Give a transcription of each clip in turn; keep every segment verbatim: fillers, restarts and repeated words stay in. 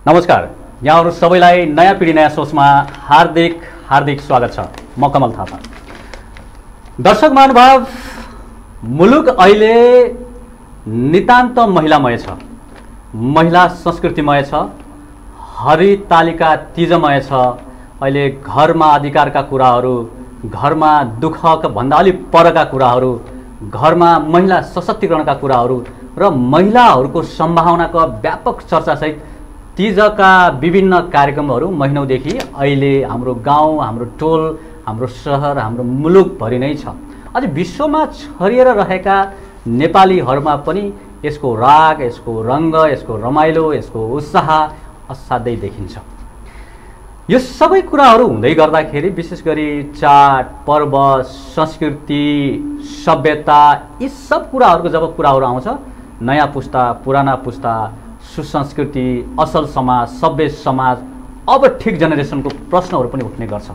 नमस्कार, यहाँहरु सबैलाई नयाँ पिढी नयाँ सोचमा हार्दिक हार्दिक स्वागत छ। म कमल थापा। दर्शक महानुभाव, मुलुक अहिले नितान्त महिलामय छ, महिला संस्कृतिमय छ, हरितालिका तीजमय छ। अहिले घरमा अधिकारका कुराहरू, घरमा दुःखका भन्दा अलि परका कुराहरू, घरमा महिला सशक्तिकरणका कुराहरू र महिलाहरूको सम्भावनाको व्यापक चर्चासहित तीजका विभिन्न कार्यक्रमहरू महिनौदेखि अहिले हाम्रो गाउँ, हाम्रो टोल, हाम्रो सहर, हाम्रो मुलुकभरि नै छ। अझ विश्वमा छरिएर रहेका नेपालीहरूमा पनि यसको राग, यसको रङ्ग, यसको रमाइलो, यसको उत्साह असाध्यै देखिन्छ। यो सबै कुराहरू हुँदै गर्दाखेरि विशेष गरी चाड, पर्व, संस्कृति, सभ्यता, यी सब कुराहरूको जब कुराहरू आउँछ, नयाँ पुस्ता, पुराना पुस्ता, सुसंस्कृति, असल समाज, सभ्य समाज, अब ठिक जेनेरेसनको प्रश्नहरू पनि उठ्ने गर्छ।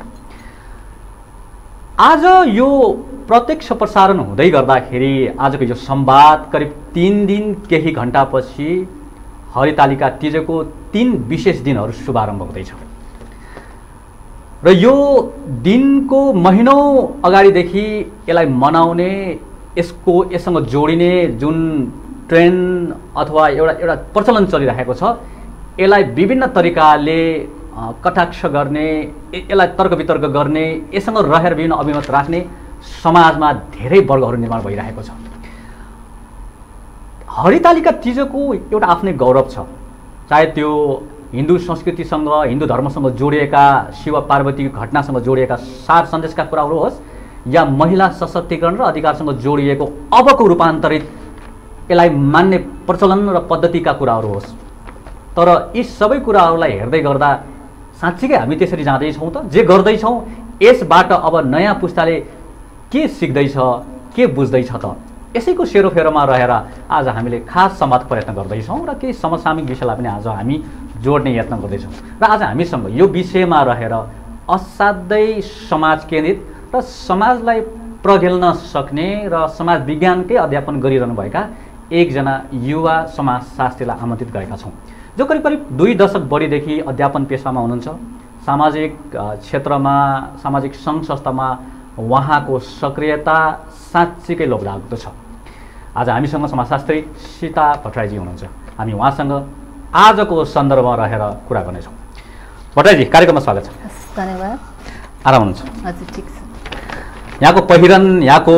आज यो प्रत्यक्ष प्रसारण हुँदै गर्दाखेरि आजको यो संवाद करिब तीन दिन केही घण्टापछि हरितालिका तीजको तीन विशेष दिनहरू शुभारम्भ हुँदैछ र यो दिनको महिनौं अगाडिदेखि यसलाई मनाउने, यसको यससँग जोडिने जुन ट्रेन्ड अथवा एउटा एउटा प्रचलन चलिरहेको छ, यसलाई विभिन्न तरिकाले कटाक्ष गर्ने, यसलाई तर्क वितर्क गर्ने, यससँग रहेर विभिन्न अभिमत राख्ने समाजमा धेरै वर्गहरू निर्माण भइरहेको छ। हरितालिका तीजको एउटा आफ्नै गौरव छ, चाहे त्यो हिन्दू संस्कृतिसँग, हिन्दू धर्मसँग जोडिएका शिव पार्वती घटनासँग जोडिएका सार सन्देशका कुराहरू होस् या महिला सशक्तिकरण र अधिकारसँग जोडिएको अबको रूपान्तरित यसलाई मान्ने प्रचलन र पद्धतिका कुराहरू होस्। तर यी सबै कुराहरूलाई हेर्दै गर्दा साँच्चीकै हामी त्यसरी जाँदैछौँ त? जे गर्दैछौँ यसबाट अब नयाँ पुस्ताले के सिक्दैछ, के बुझ्दैछ त? यसैको सेरोफेरोमा रहेर आज हामीले खास संवाद प्रयत्न गर्दैछौँ र केही समसामयिक विषयलाई पनि आज हामी जोड्ने यत्न गर्दैछौँ। र आज हामीसँग यो विषयमा रहेर असाध्यै समाज केन्द्रित र समाजलाई प्रघेल्न सक्ने र समाज विज्ञानकै अध्यापन गरिरहनु भएका एकजना युवा समाजशास्त्रीलाई आमन्त्रित गरेका छौँ, जो करिब करिब दुई दशक बढीदेखि अध्यापन पेसामा हुनुहुन्छ। सामाजिक क्षेत्रमा, सामाजिक सङ्घ संस्थामा उहाँको सक्रियता साँच्चीकै लोभलाग्दो छ। आज हामीसँग समाजशास्त्री सीता भट्टराईजी हुनुहुन्छ। हामी उहाँसँग आजको सन्दर्भमा रहेर कुरा गर्नेछौँ। भट्टराईजी, कार्यक्रममा स्वागत छ। धन्यवाद। आराम हुनुहुन्छ? हजुर, ठिक छ। यहाँको पहिरन, यहाँको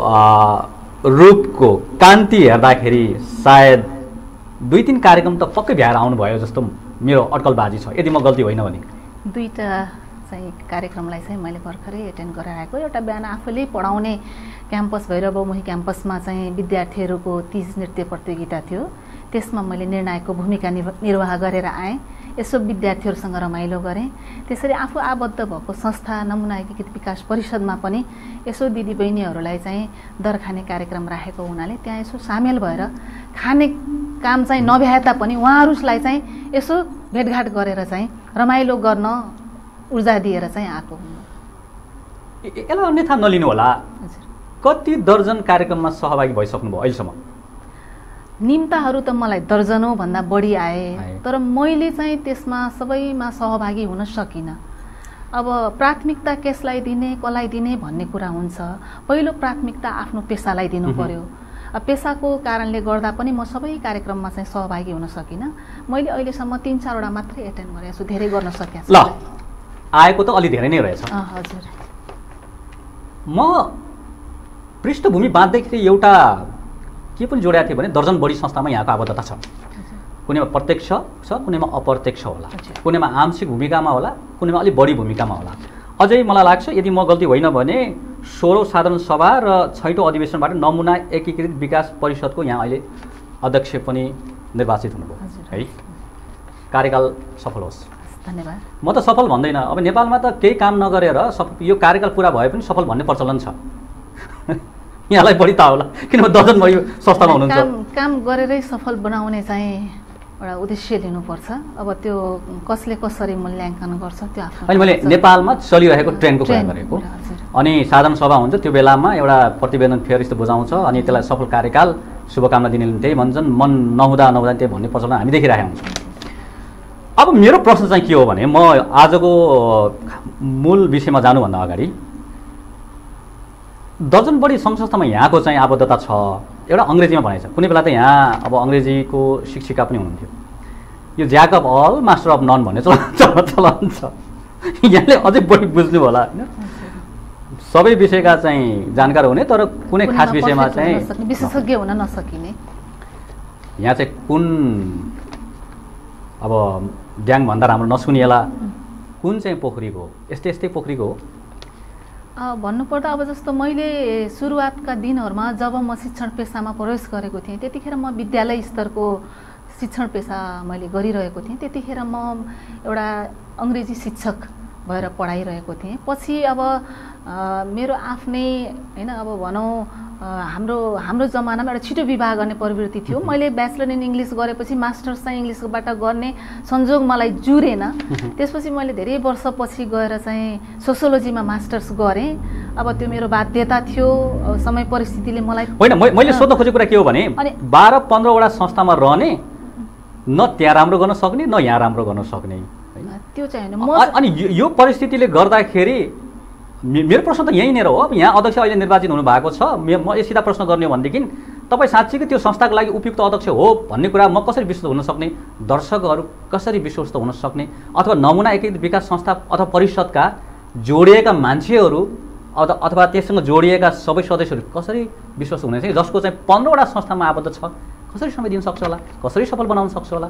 रूपको कान्ति हेर्दाखेरि सायद दुई तीन कार्यक्रम त पक्कै भ्याएर आउनुभयो जस्तो मेरो अड्कलबाजी छ, यदि म गल्ती होइन भने। दुईवटा चाहिँ कार्यक्रमलाई चाहिँ मैले भर्खरै एटेन्ड गराएको। एउटा बिहान आफूले पढाउने क्याम्पस भैरवमुही क्याम्पसमा चाहिँ विद्यार्थीहरूको तीज नृत्य प्रतियोगिता थियो। त्यसमा मैले निर्णायकको भूमिका निर्वाह गरेर आएँ। यसो विद्यार्थीहरूसँग रमाइलो गरेँ। त्यसरी आफू आबद्ध भएको संस्था नमुना एकीकृत विकास परिषदमा पनि यसो दिदीबहिनीहरूलाई चाहिँ दर खाने कार्यक्रम राखेको हुनाले त्यहाँ यसो सामेल भएर खाने काम चाहिँ नभ्याए तापनि उहाँहरूलाई चाहिँ यसो भेटघाट गरेर चाहिँ रमाइलो गर्न ऊर्जा दिएर चाहिँ आएको हुनु। यसलाई अन्यथा नलिनु होला। कति दर्जन कार्यक्रममा सहभागी भइसक्नुभयो अहिलेसम्म? निम्ताहरू त मलाई दर्जनौँ भन्दा बढी आए, तर मैले चाहिँ त्यसमा सबैमा सहभागी हुन सकिनँ। अब प्राथमिकता कसलाई दिने, कसलाई दिने भन्ने कुरा हुन्छ। पहिलो प्राथमिकता आफ्नो पेसालाई दिनु पर्यो। पेसाको कारणले गर्दा पनि म सबै कार्यक्रममा चाहिँ सहभागी हुन सकिनँ। मैले अहिलेसम्म तीन चारवटा मात्रै एटेन्ड गरेको छु, धेरै गर्न सकेको छु। ल, आएको त अलि धेरै नै रहेछ। हजुर। म पृष्ठभूमि बाँध्दैखेरि एउटा के पनि जोडेको थिएँ भने दर्जन बढी संस्थामा यहाँको आबद्धता छ। कुनैमा प्रत्यक्ष छ, कुनैमा अप्रत्यक्ष होला, कुनैमा आंशिक भूमिकामा होला, कुनैमा अलिक बढी भूमिकामा होला। अझै मलाई लाग्छ यदि म गल्ती होइन भने सोह्रौँ साधारण सभा र छैटौँ अधिवेशनबाट नमुना एकीकृत विकास परिषदको यहाँ अहिले अध्यक्ष पनि निर्वाचित हुनुभयो है। कार्यकाल सफल होस्। धन्यवाद। म त सफल भन्दैन। अब नेपालमा त केही काम नगरेर सफल, यो कार्यकाल पुरा भए पनि सफल भन्ने प्रचलन छ। यहाँलाई बढी थाहा होला किनभने दर्जन बढी संस्थामा हुनुहुन्छ। काम काम गरेरै सफल बनाउने चाहिँ एउटा उद्देश्य लिनुपर्छ। अब त्यो कसले कसरी मूल्याङ्कन गर्छ त्यो आफ्नो। अहिले मैले नेपालमा चलिरहेको ट्रेन्डको कुरा गरेको। अनि साधारण सभा हुन्छ, त्यो बेलामा एउटा प्रतिवेदन फेरि यस्तो बुझाउँछ अनि त्यसलाई सफल कार्यकाल शुभकामना दिने त्यही भन्छन्। मन नहुँदा नहुँदा त्यही भन्ने प्रचलन हामी देखिरहेका हुन्छौँ। अब मेरो प्रश्न चाहिँ के हो भने म आजको मूल विषयमा जानुभन्दा अगाडि दर्जन बढी सङ्घ संस्थामा यहाँको चाहिँ आबद्धता छ। एउटा अङ्ग्रेजीमा भनाइ छ, कुनै बेला त यहाँ अब अङ्ग्रेजीको शिक्षिका पनि हुनुहुन्थ्यो, यो jack of all master of none भन्ने चलन चलन छ। यहाँले अझै बढी बुझ्नु होला होइन, सबै विषयका चाहिँ जानकार हुने तर कुनै खास विषयमा चाहिँ विशेषज्ञ हुन नसकिने। यहाँ चाहिँ कुन अब ड्याङ भन्दा राम्रो नसुनिएला कुन चाहिँ पोखरीको हो, यस्तै यस्तै पोखरीको हो भन्नुपर्दा अब जस्तो मैले सुरुवातका दिनहरूमा जब म शिक्षण पेसामा प्रवेश गरेको थिएँ त्यतिखेर म विद्यालय स्तरको शिक्षण पेसा मैले गरिरहेको थिएँ। त्यतिखेर म एउटा अङ्ग्रेजी शिक्षक भएर पढाइरहेको थिएँ। पछि अब मेरो आफ्नै होइन अब भनौँ हाम्रो हाम्रो जमानामा एउटा छिटो विवाह गर्ने प्रवृत्ति थियो। मैले ब्याचलर इन इङ्ग्लिस गरेपछि मास्टर्स चाहिँ इङ्ग्लिसबाट गर्ने संजोग मलाई जुरेन। त्यसपछि मैले धेरै वर्षपछि गएर चाहिँ सोसियोलोजीमा मास्टर्स गरेँ। अब त्यो मेरो बाध्यता थियो, समय परिस्थितिले मलाई होइन। मैले सोध्न खोजेको कुरा के हो भने बाह्र पन्ध्रवटा संस्थामा रहने न त्यहाँ राम्रो गर्न सक्ने न यहाँ राम्रो गर्न सक्ने त्यो चाहिँ अनि यो परिस्थितिले गर्दाखेरि मेरो प्रश्न त यही नै हो। अब यहाँ अध्यक्ष अहिले निर्वाचित हुनुभएको छ, म यो सिधा प्रश्न गर्ने हो भनेदेखि तपाईँ साँच्चीकै त्यो संस्थाको लागि उपयुक्त अध्यक्ष हो भन्ने कुरा म कसरी विश्वस्त हुन सक्ने, दर्शकहरू कसरी विश्वस्त हुन सक्ने, अथवा नमुना एकीकृत विकास संस्था अथवा परिषदका जोडिएका मान्छेहरू अथवा त्यससँग जोडिएका सबै सदस्यहरू कसरी विश्वस्त हुने चाहिँ जसको चाहिँ पन्ध्रवटा संस्थामा आबद्ध छ कसरी समय दिन सक्छ होला, कसरी सफल बनाउन सक्छ होला?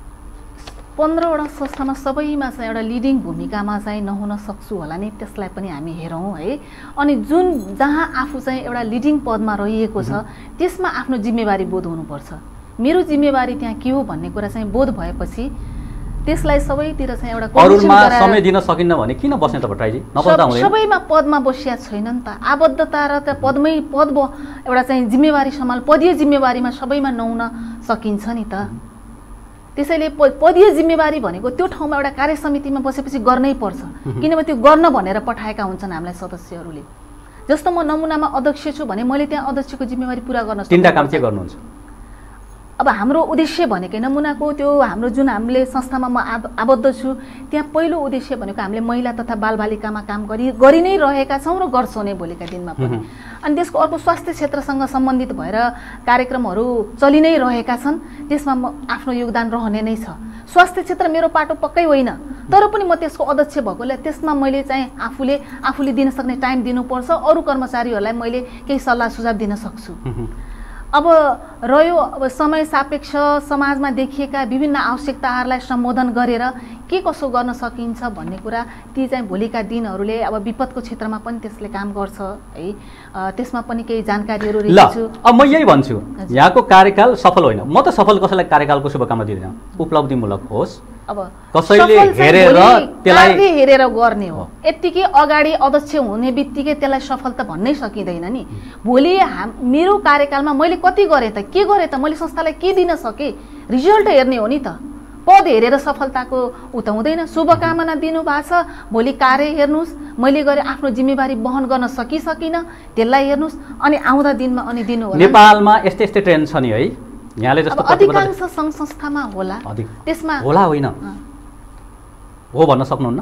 पन्ध्रवटा संस्थामा सबैमा चाहिँ एउटा लिडिङ भूमिकामा चाहिँ नहुन सक्छु होला नि, त्यसलाई पनि हामी हेरौँ है। अनि जुन जहाँ आफू चाहिँ एउटा लिडिङ पदमा रहिएको छ त्यसमा आफ्नो जिम्मेवारी बोध हुनुपर्छ। मेरो जिम्मेवारी त्यहाँ के हो भन्ने कुरा चाहिँ बोध भएपछि त्यसलाई सबैतिर चाहिँ एउटा अरूमा समय दिन सकिन्न भने किन बस्ने त भट्टराईजी? नबस्दा हुँदैन। सबैमा पदमा बसिया छैन नि त। आबद्धता र त पदमै पद एउटा चाहिँ जिम्मेवारी सम्हाल पदीय जिम्मेवारीमा सबैमा नहुन सकिन्छ नि त। त्यसैले पदीय जिम्मेवारी भनेको त्यो ठाउँमा एउटा कार्य समितिमा बसेपछि गर्नै पर्छ, किनभने त्यो गर्न भनेर पठाएका हुन्छन् हामीलाई सदस्यहरूले। जस्तो म नमुनामा अध्यक्ष छु भने मैले त्यहाँ अध्यक्षको जिम्मेवारी पुरा गर्न सक्छु। तीनटा काम के गर्नुहुन्छ? अब हाम्रो उद्देश्य भनेकै नमुनाको त्यो हाम्रो जुन हामीले संस्थामा म आबद्ध छु त्यहाँ पहिलो उद्देश्य भनेको हामीले महिला तथा बालबालिकामा काम गरि गरि नै रहेका छौँ र गर्छौँ नै भोलिका दिनमा पनि। अनि त्यसको अर्को स्वास्थ्य क्षेत्रसँग सम्बन्धित भएर कार्यक्रमहरू चलि नै रहेका छन्, त्यसमा म आफ्नो योगदान रहने नै छ। स्वास्थ्य क्षेत्र मेरो पाटो पक्कै होइन, तर पनि म त्यसको अध्यक्ष भएकोले त्यसमा मैले चाहिँ आफूले आफूले दिन सक्ने टाइम दिनुपर्छ। अरू कर्मचारीहरूलाई मैले केही सल्लाह सुझाव दिन सक्छु। अब रह्यो अब समय सापेक्ष समाजमा देखिएका विभिन्न आवश्यकताहरूलाई सम्बोधन गरेर के कसो गर्न सकिन्छ भन्ने कुरा ती चाहिँ भोलिका दिनहरूले अब विपदको क्षेत्रमा पनि त्यसले काम गर्छ है। त्यसमा पनि केही जानकारीहरू लिन्छु। अब म यही भन्छु, यहाँको कार्यकाल सफल होइन। म त सफल कसैलाई कार्यकालको शुभकामना दिँदैन, उपलब्धिमूलक होस्। अब कसैले हेरेर त्यसलाई हेरेर गर्ने हो। यतिकै अगाडि अध्यक्ष हुने बित्तिकै त्यसलाई सफलता भन्नै सकिँदैन नि। भोलि मेरो कार्यकालमा मैले कति गरेँ त, के गरेँ त, मैले संस्थालाई के दिन सकेँ, रिजल्ट हेर्ने हो नि त। पद हेरेर सफलताको उता हुँदैन। शुभकामना दिनुभएको छ, भोलि कार्य हेर्नुहोस्, मैले गरेँ आफ्नो जिम्मेवारी वहन गर्न सकि सकिनँ त्यसलाई हेर्नुहोस्। अनि आउँदा दिनमा अनि दिनु होला। नेपालमा यस्तै यस्तै ट्रेन्ड छ नि है, यहाँले जस्तो अधिकांश सङ्घ संस्थामा होला, त्यसमा होला होइन हो भन्न सक्नुहुन्न?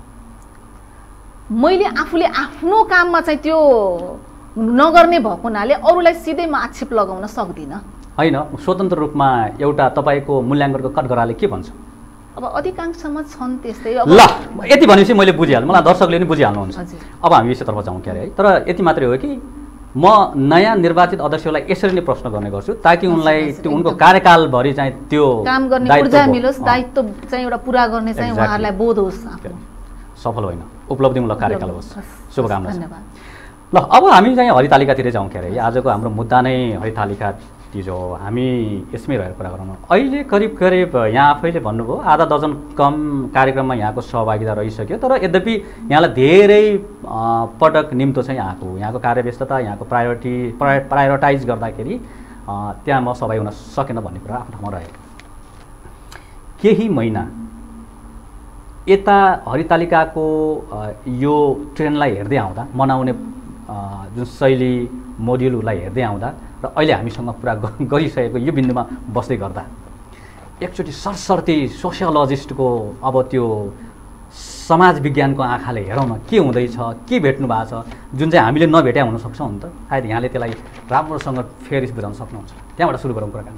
मैले आफूले आफ्नो काममा चाहिँ त्यो नगर्ने भएको हुनाले अरूलाई सिधै म आक्षेप लगाउन सक्दिनँ। होइन, स्वतन्त्र रूपमा एउटा तपाईँको मूल्याङ्कनको कटघराले के भन्छ? अब अधिकांशमा छन् त्यस्तै। ल यति भनेपछि मैले बुझिहालेँ, मलाई दर्शकले पनि बुझिहाल्नुहुन्छ। अब हामी यसैतर्फ जाउँ क्यारे है। तर यति मात्रै हो कि म नयाँ निर्वाचित अध्यक्षलाई यसरी नै प्रश्न गर्ने गर्छु ताकि उनलाई त्यो उनको कार्यकालभरि चाहिँ त्यो काम गर्ने ऊर्जा मिलोस्, दायित्व चाहिँ एउटा पुरा गर्ने चाहिँ उहाँहरूलाई बोध होस्। सफल होइन, उपलब्धिमूलक कार्यकाल होस्। शुभकामना। धन्यवाद। ल अब हामी चाहिँ हरितालिकातिर जाउँ क्यारे। आजको हाम्रो मुद्दा नै हरितालिका चिज हो, हामी यसमै रहेर कुरा गरौँ। अहिले करिब करिब यहाँ आफैले भन्नुभयो आधा दर्जन कम कार्यक्रममा यहाँको सहभागिता रहिसक्यो, तर यद्यपि यहाँलाई धेरै पटक निम्तो चाहिँ यहाँको यहाँको कार्यव्यस्तता, यहाँको प्रायोरिटी प्राय प्रायोरिटाइज गर्दाखेरि त्यहाँ म सहभागी हुन सकेन भन्ने कुरा आफ्नो ठाउँमा रह्यो। केही महिना यता हरितालिकाको यो ट्रेन्डलाई हेर्दै आउँदा, मनाउने जुन शैली मोड्युलहरूलाई हेर्दै आउँदा र अहिले हामीसँग पुरा गरिसकेको यो बिन्दुमा बस्दै गर्दा एकचोटि सरसर्ती सोसियोलोजिस्टको अब त्यो समाज विज्ञानको आँखाले हेरौँ न के हुँदैछ, के भेट्नु भएको छ जुन चाहिँ हामीले नभेट्या हुन सक्छौँ नि त। सायद यहाँले त्यसलाई राम्रोसँग फेरि बुझाउन सक्नुहुन्छ। त्यहाँबाट सुरु गरौँ कुराकानी।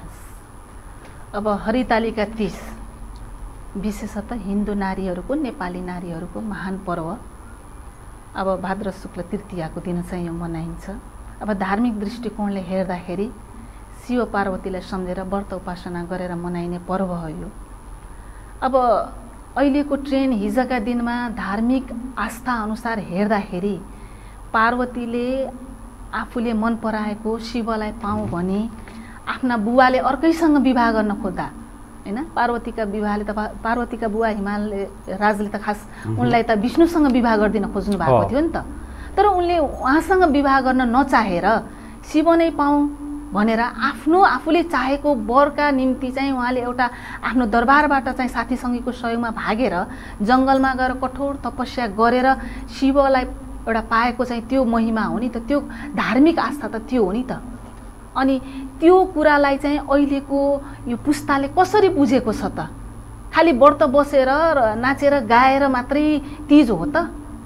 अब हरितालिका तीज विशेषतः हिन्दू नारीहरूको, नेपाली नारीहरूको महान पर्व। अब भाद्र शुक्ल तृतीयाको दिन चाहिँ यो मनाइन्छ। अब धार्मिक दृष्टिकोणले हेर्दाखेरि शिव पार्वतीलाई सम्झेर व्रत उपासना गरेर मनाइने पर्व हो यो। अब अहिलेको ट्रेन्ड हिजोका दिनमा धार्मिक आस्था अनुसार हेर्दाखेरि पार्वतीले आफूले मन पराएको शिवलाई पाऊँ भने आफ्ना बुवाले अर्कैसँग विवाह गर्न खोज्दा हैन, पार्वतीका विवाहले त पार्वतीका बुवा हिमाल राजले त खास उनलाई त विष्णुसँग विवाह गरिदिन खोज्नु भएको थियो नि त। तर उनले उहाँसँग विवाह गर्न नचाहेर शिव नै पाऊँ भनेर आफ्नो आफूले चाहेको वरका निम्ति चाहिँ उहाँले एउटा आफ्नो दरबारबाट चाहिँ साथीसँगीको सहयोगमा भागेर जङ्गलमा गएर कठोर तपस्या गरेर शिवलाई एउटा पाएको चाहिँ त्यो महिमा हो नि त, त्यो धार्मिक आस्था त त्यो हो नि त। अनि त्यो कुरालाई चाहिँ अहिलेको यो पुस्ताले कसरी बुझेको छ त? खालि व्रत बसेर नाचेर गाएर मात्रै तीज हो त?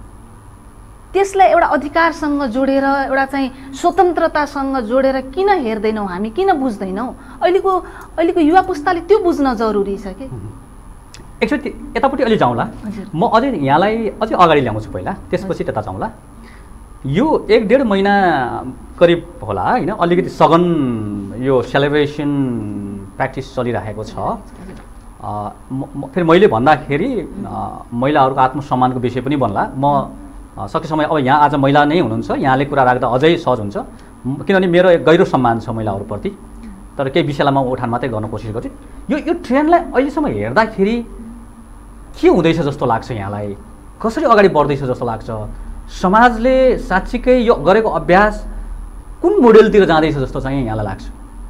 त्यसलाई एउटा अधिकारसँग जोडेर एउटा चाहिँ स्वतन्त्रतासँग जोडेर किन हेर्दैनौँ हामी, किन बुझ्दैनौँ? अहिलेको अहिलेको युवा पुस्ताले त्यो बुझ्न जरुरी छ कि। एकचोटि यतापट्टि अलि जाउँला, म अझै यहाँलाई अझै अगाडि ल्याउँछु पहिला, त्यसपछि त्यता जाउँला। यो एक डेढ महिना करिब होला होइन, अलिकति सघन यो सेलिब्रेसन प्र्याक्टिस चलिरहेको छ। फेरि मैले भन्दाखेरि महिलाहरूको आत्मसम्मानको विषय पनि बन्ला। म सकेसम्म अब यहाँ आज महिला नै हुनुहुन्छ, यहाँले कुरा राख्दा अझै सहज हुन्छ, किनभने मेरो एक गहिरो सम्मान छ महिलाहरूप्रति। तर केही विषयलाई म उठान मात्रै गर्न कोसिस गर्छु। यो यो ट्रेन्डलाई अहिलेसम्म हेर्दाखेरि के हुँदैछ जस्तो लाग्छ यहाँलाई? कसरी अगाडि बढ्दैछ जस्तो लाग्छ? समाजले साँच्चीकै यो गरेको अभ्यास कुन मोडेलतिर जाँदैछ जस्तो चाहिँ यहाँलाई लाग्छ?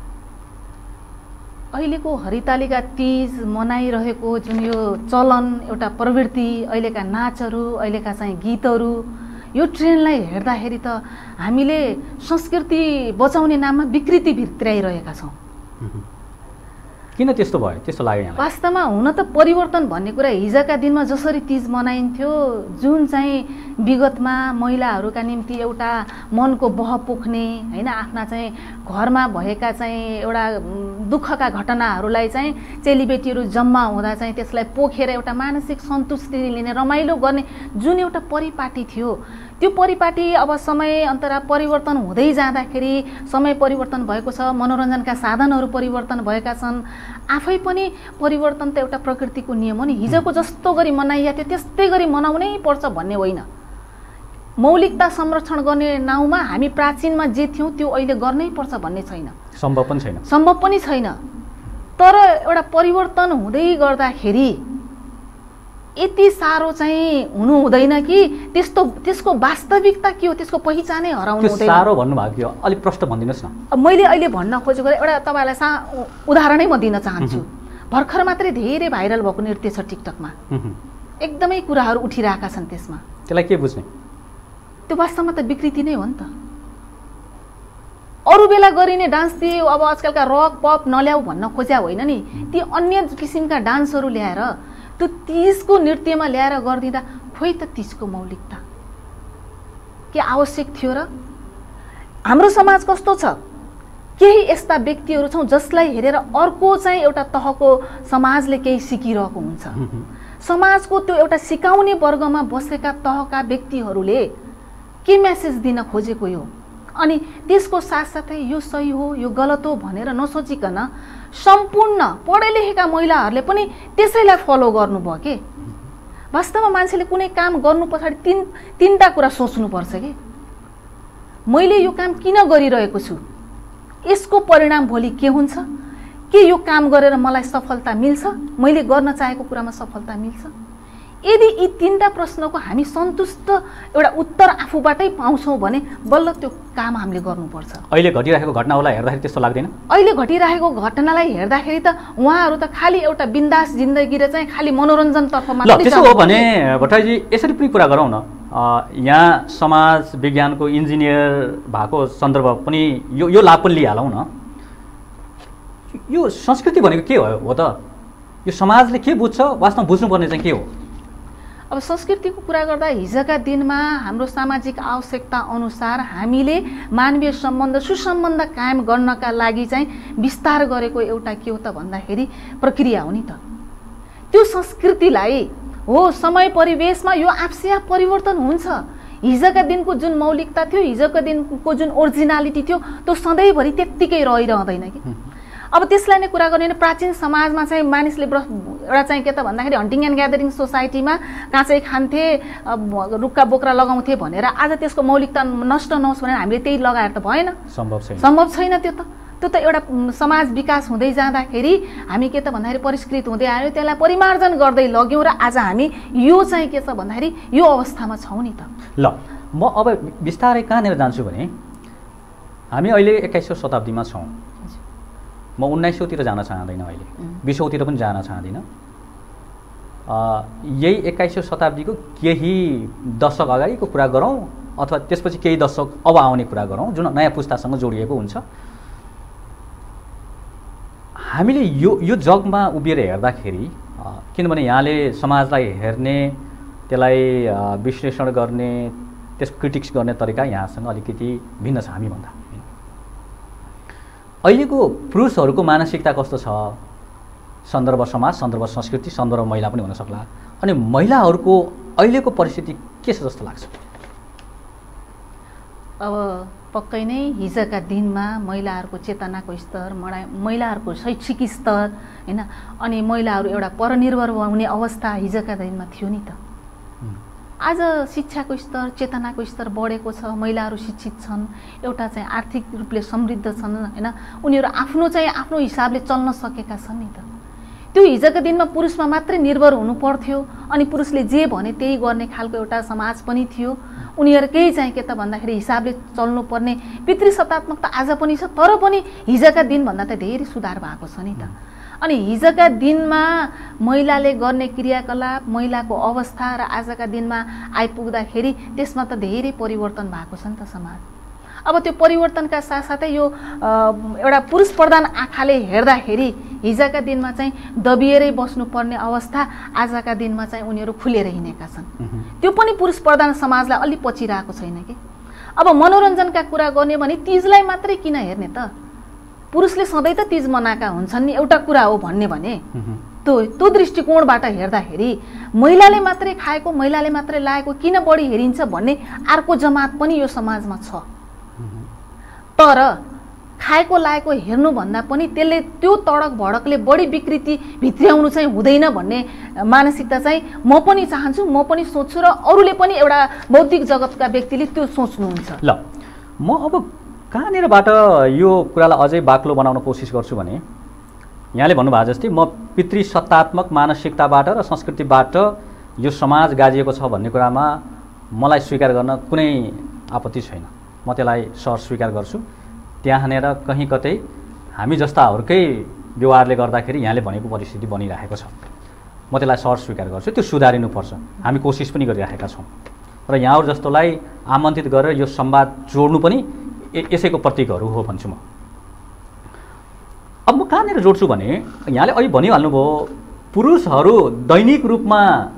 अहिलेको हरितालिका तीज मनाइरहेको जुन यो चलन, एउटा प्रवृत्ति, अहिलेका नाचहरू, अहिलेका चाहिँ गीतहरू, यो ट्रेन्डलाई हेर्दाखेरि त हामीले संस्कृति बचाउने नाममा विकृति भित्राइरहेका छौँ। किन त्यस्तो भयो, त्यस्तो लाग्यो यहाँलाई? वास्तवमा हुन त परिवर्तन भन्ने कुरा हिजोका दिनमा जसरी तीज मनाइन्थ्यो, जुन चाहिँ विगतमा महिलाहरूका निम्ति एउटा मनको बह पोख्ने होइन, आफ्ना चाहिँ घरमा भएका चाहिँ एउटा दुःखका घटनाहरूलाई चाहिँ चेलीबेटीहरू जम्मा हुँदा चाहिँ त्यसलाई पोखेर एउटा मानसिक सन्तुष्टि लिने, रमाइलो गर्ने जुन एउटा परिपाटी थियो, त्यो परिपाटी अब समय अन्तरा परिवर्तन हुँदै जाँदाखेरि समय परिवर्तन भएको छ, मनोरञ्जनका साधनहरू परिवर्तन भएका छन्, आफै पनि परिवर्तन त एउटा प्रकृतिको नियम हो नि। हिजोको जस्तो गरी मनाइया थियो त्यस्तै गरी मनाउनै पर्छ भन्ने होइन। मौलिकता संरक्षण गर्ने नाउँमा हामी प्राचीनमा जे थियौँ त्यो अहिले गर्नै पर्छ भन्ने छैन, सम्भव पनि छैन सम्भव पनि छैन। तर एउटा परिवर्तन हुँदै गर्दाखेरि यति साह्रो चाहिँ हुनु हुँदैन कि त्यस्तो त्यसको वास्तविकता के हो, त्यसको पहिचानै हराउनु हुँदैन। साह्रो भन्नुभएको थियो, अलिक प्रश्न भनिदिनुहोस् न। मैले अहिले भन्न खोजेको एउटा तपाईँलाई सा उदाहरणै म दिन चाहन्छु। भर्खर मात्रै धेरै भाइरल भएको नृत्य छ टिकटकमा, एकदमै कुराहरू उठिरहेका छन् त्यसमा। त्यसलाई के बुझ्ने? त्यो वास्तवमा त विकृति नै हो नि त। अरू बेला गरिने डान्स ती अब आजकलका रक पप नल्याऊ भन्न खोज्या होइन नि, ती अन्य किसिमका डान्सहरू ल्याएर त्यो तीजको नृत्यमा ल्याएर गरिदिँदा खोइ त तीजको मौलिकता के आवश्यक थियो र? हाम्रो समाज कस्तो छ, केही यस्ता व्यक्तिहरू छौँ जसलाई हेरेर अर्को चाहिँ एउटा तहको समाजले केही सिकिरहेको हुन्छ। समाजको त्यो एउटा सिकाउने वर्गमा बसेका तहका व्यक्तिहरूले के मेसेज दिन खोजेको यो, अनि त्यसको साथसाथै यो सही हो यो गलत हो भनेर नसोचिकन सम्पूर्ण पढे लेखेका महिलाहरूले पनि त्यसैलाई फलो गर्नुभयो के। वास्तवमा मान्छेले कुनै काम गर्नु पछाडि तीन तीनटा कुरा सोच्नुपर्छ कि मैले यो काम किन गरिरहेको छु, यसको परिणाम भोलि के हुन्छ, के यो काम गरेर मलाई सफलता मिल्छ, मैले गर्न चाहेको कुरामा सफलता मिल्छ। यदि यी तीनटा प्रश्नको हामी सन्तुष्ट एउटा उत्तर आफूबाटै पाउँछौँ भने बल्ल त्यो काम हामीले गर्नुपर्छ। अहिले घटिरहेको घटनाहरूलाई हेर्दाखेरि त्यस्तो लाग्दैन? अहिले घटिरहेको घटनालाई हेर्दाखेरि त उहाँहरू त खालि एउटा बिन्दास जिन्दगी र चाहिँ खालि मनोरञ्जनतर्फ मात्रै। त्यसो हो भने भट्टराईजी यसरी पनि कुरा गरौँ न, यहाँ समाज विज्ञानको इन्जिनियर भएको सन्दर्भ पनि यो यो लाभ पनि लिइहालौँ न। यो संस्कृति भनेको के हो हो त? यो समाजले के बुझ्छ, वास्तवमा बुझ्नुपर्ने चाहिँ के हो? अब संस्कृतिको कुरा गर्दा हिजोका दिनमा हाम्रो सामाजिक आवश्यकता अनुसार हामीले मानवीय सम्बन्ध सुसम्बन्ध कायम गर्नका लागि चाहिँ विस्तार गरेको एउटा के हो त भन्दाखेरि प्रक्रिया हो नि त। त्यो संस्कृतिलाई हो समय परिवेशमा यो आफसे आफ परिवर्तन हुन्छ। हिजोका दिनको जुन मौलिकता थियो, हिजोका दिनको जुन ओरिजिनालिटी थियो, त्यो सधैँभरि त्यत्तिकै रहिरहँदैन कि। अब त्यसलाई नै कुरा गर्ने प्राचीन समाजमा चाहिँ मानिसले एउटा चाहिँ के त भन्दाखेरि हन्टिङ एन्ड ग्यादरिङ सोसाइटीमा काँचै खान्थे, रुखका बोक्रा लगाउँथे भनेर आज त्यसको मौलिकता नष्ट नहोस् भनेर हामीले त्यही लगाएर त भएन, सम्भव छैन सम्भव छैन त्यो त। त्यो त एउटा समाज विकास हुँदै जाँदाखेरि हामी के त भन्दाखेरि परिष्कृत हुँदै आयो, त्यसलाई परिमार्जन गर्दै लग्यौँ र आज हामी यो चाहिँ के छ भन्दाखेरि यो अवस्थामा छौँ नि त। ल म अब बिस्तारै कहाँनिर जान्छु भने हामी अहिले एक्काइसौँ शताब्दीमा छौँ। म उन्नाइसौँतिर जान चाहँदैन, अहिले बिसौँतिर पनि जान चाहँदिनँ। यही एक्काइसौँ शताब्दीको केही दशक अगाडिको कुरा गरौँ अथवा त्यसपछि केही दशक अब आउने कुरा गरौँ जुन नयाँ पुस्तासँग जोडिएको हुन्छ। हामीले यो यो जगमा उभिएर हेर्दाखेरि, किनभने यहाँले समाजलाई हेर्ने, त्यसलाई विश्लेषण गर्ने, त्यसको क्रिटिक्स गर्ने तरिका यहाँसँग अलिकति भिन्न छ हामीभन्दा। अहिलेको पुरुषहरूको मानसिकता कस्तो छ? सन्दर्भ समाज, सन्दर्भ संस्कृति, सन्दर्भ महिला पनि हुन सक्ला। अनि महिलाहरूको अहिलेको परिस्थिति के छ जस्तो लाग्छ? अब पक्कै नै हिजोका दिनमा महिलाहरूको चेतनाको स्तर, महिलाहरूको शैक्षिक स्तर हैन, अनि महिलाहरू एउटा परनिर्भर हुने अवस्था हिजोका दिनमा थियो नि त। आज शिक्षाको स्तर, चेतनाको स्तर बढेको छ, महिलाहरू शिक्षित छन्, एउटा चाहिँ आर्थिक रूपले समृद्ध छन् हैन, उनीहरू आफ्नो चाहिँ आफ्नो हिसाबले चल्न सकेका छन् नि त। त्यो हिजोका दिनमा पुरुषमा मात्रै निर्भर हुनु पर्थ्यो अनि पुरुषले जे भने त्यही गर्ने खालको एउटा समाज पनि थियो। उनीहरूकै चाहिँ के त भन्दाखेरि हिसाबले चल्नुपर्ने पितृसत्तात्मकता आज पनि छ, तर पनि हिजोका दिनभन्दा त धेरै सुधार भएको छ नि त। अनि हिजोका दिनमा महिलाले गर्ने क्रियाकलाप, महिलाको अवस्था र आजका दिनमा आइपुग्दाखेरि त्यसमा त धेरै परिवर्तन भएको छ नि त समाज। अब त्यो परिवर्तनका साथसाथै यो एउटा पुरुष प्रधान आँखाले हेर्दाखेरि हिजोका दिनमा चाहिँ दबिएरै बस्नुपर्ने अवस्था आजका दिनमा चाहिँ उनीहरू खुलेर हिँडेका छन्। त्यो पनि पुरुष प्रधान समाजलाई अलि पछि रहेको छैन कि। अब मनोरञ्जनका कुरा गर्ने भने तीजलाई मात्रै किन हेर्ने त? पुरुषले सधैँ त तीज मनाएका हुन्छन् नि, एउटा कुरा हो भन्ने भने त्यो त्यो दृष्टिकोणबाट हेर्दाखेरि महिलाले मात्रै खाएको, महिलाले मात्रै लागेको किन बढी हेरिन्छ भन्ने अर्को जमात पनि यो समाजमा छ। तर खाएको लागेको हेर्नुभन्दा पनि त्यसले त्यो तडक भडकले बढी विकृति भित्र्याउनु चाहिँ हुँदैन भन्ने मानसिकता चाहिँ म पनि चाहन्छु, म पनि सोच्छु र अरूले पनि एउटा बौद्धिक जगतका व्यक्तिले त्यो सोच्नुहुन्छ। ल म अब कहाँनिरबाट यो कुरालाई अझै बाक्लो बनाउन कोसिस गर्छु भने यहाँले भन्नुभएको जस्तै म पितृसत्तात्मक मानसिकताबाट र संस्कृतिबाट यो समाज गाजिएको छ भन्ने कुरामा मलाई स्वीकार गर्न कुनै आपत्ति छैन। म त्यसलाई सर स्वीकार गर्छु। त्यहाँनिर कहीँ कतै हामी जस्ताहरूकै व्यवहारले गर्दाखेरि यहाँले भनेको परिस्थिति बनिरहेको छ, म त्यसलाई सर स्वीकार गर्छु। त्यो सुधारिनुपर्छ, हामी कोसिस पनि गरिरहेका छौँ र यहाँहरू जस्तोलाई आमन्त्रित गरेर यो संवाद जोड्नु पनि यसैको प्रतीकहरू हो भन्छु म। अब म कहाँनिर जोड्छु भने यहाँले अहिले भनिहाल्नुभयो पुरुषहरू दैनिक रूपमा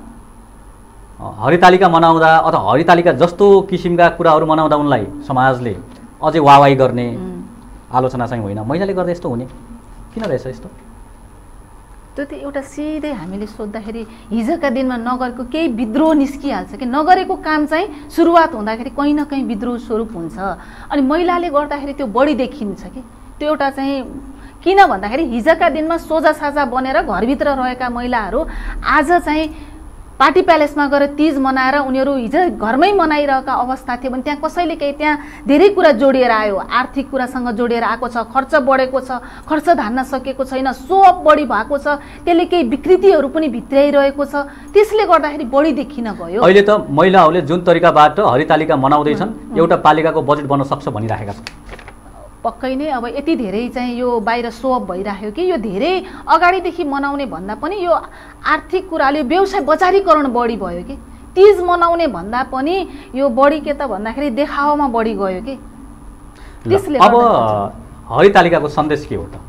हरितालिका मनाउँदा अथवा हरितालिका जस्तो किसिमका कुराहरू मनाउँदा उनलाई समाजले अझै वाहवाही गर्ने आलोचना चाहिँ होइन, महिलाले गर्दा यस्तो हुने किन रहेछ यस्तो? त्यो त एउटा सिधै हामीले सोद्धाखेरि हिजोका दिनमा नगरेको केही विद्रोह निस्किहाल्छ कि नगरेको काम चाहिँ सुरुवात हुँदाखेरि कहीँ न कहीँ विद्रोह स्वरूप हुन्छ। अनि महिलाले गर्दाखेरि त्यो बढी देखिन्छ कि त्यो एउटा चाहिँ किन भन्दाखेरि हिजोका दिनमा सोझा साझा बनेर घरभित्र रहेका महिलाहरू आज चाहिँ पार्टी प्यालेसमा गएर तीज मनाएर उनीहरू हिजो घरमै मनाइरहेका अवस्था थियो भने त्यहाँ कसैले केही त्यहाँ धेरै कुरा जोडिएर आयो, आर्थिक कुरासँग जोडिएर आएको छ, खर्च बढेको छ, खर्च धान्न सकेको छैन, सोअप बढी भएको छ, त्यसले केही विकृतिहरू पनि भित्र्याइरहेको छ, त्यसले गर्दाखेरि बढी देखिन गयो। अहिले त महिलाहरूले जुन तरिकाबाट हरितालिका मनाउँदैछन् एउटा पालिकाको बजेट बन्न सक्छ भनिरहेका छन्। पक्कै नै अब यति धेरै चाहिँ यो बाहिर सोअप भइराख्यो कि यो धेरै अगाडिदेखि मनाउने भन्दा पनि यो आर्थिक कुराले व्यवसाय बजारीकरण बढी भयो कि तीज मनाउने भन्दा पनि यो बढी के त भन्दाखेरि देखावामा बढी गयो कि। त्यसले अब हरितालिकाको सन्देश के हो त?